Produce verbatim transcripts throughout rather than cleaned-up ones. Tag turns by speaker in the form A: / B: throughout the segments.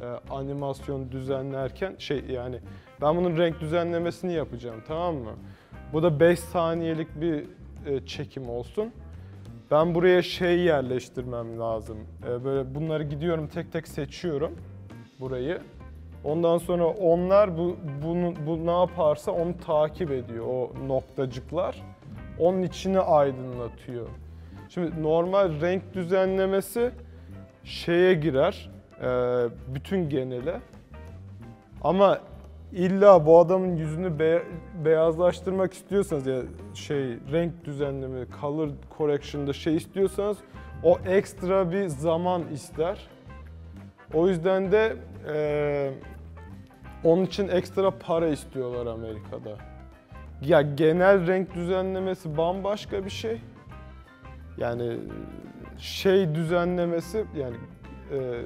A: e, animasyon düzenlerken şey yani ben bunun renk düzenlemesini yapacağım, tamam mı? Bu da beş saniyelik bir e, çekim olsun. Ben buraya şey yerleştirmem lazım. E, böyle bunları gidiyorum tek tek seçiyorum burayı. Ondan sonra onlar bu bunu bu ne yaparsa onu takip ediyor, o noktacıklar. Onun içini aydınlatıyor. Şimdi normal renk düzenlemesi şeye girer, e, bütün genele. Ama illa bu adamın yüzünü be beyazlaştırmak istiyorsanız ya şey renk düzenleme, color correction'da şey istiyorsanız o ekstra bir zaman ister. O yüzden de e, onun için ekstra para istiyorlar Amerika'da. Ya genel renk düzenlemesi bambaşka bir şey. Yani şey düzenlemesi yani e,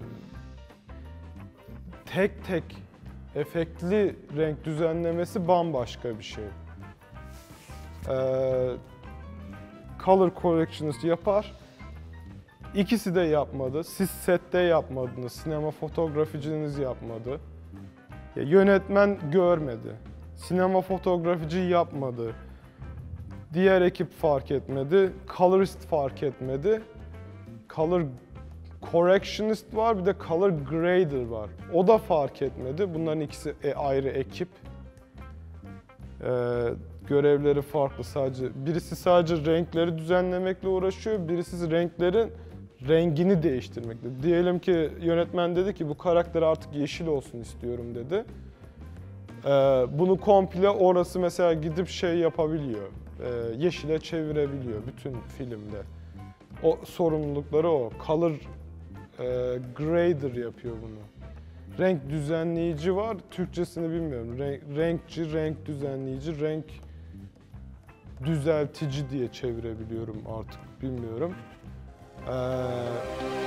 A: tek tek efektli renk düzenlemesi bambaşka bir şey. Ee, color corrections yapar. İkisi de yapmadı. Siz sette yapmadınız. Sinema fotoğrafçınız yapmadı. Ya, yönetmen görmedi. Sinema fotoğrafçı yapmadı. Diğer ekip fark etmedi. Colorist fark etmedi. Color correctionist var, bir de color grader var. O da fark etmedi. Bunların ikisi ayrı ekip. Ee, görevleri farklı sadece. Birisi sadece renkleri düzenlemekle uğraşıyor, birisi renklerin rengini değiştirmekle. Diyelim ki yönetmen dedi ki bu karakter artık yeşil olsun istiyorum dedi. Ee, bunu komple orası mesela gidip şey yapabiliyor. Ee, yeşile çevirebiliyor bütün filmde. O sorumlulukları o. Color e, grader yapıyor bunu. Renk düzenleyici var, Türkçesini bilmiyorum. Renk, renkçi, renk düzenleyici, renk düzeltici diye çevirebiliyorum artık, bilmiyorum. Ee,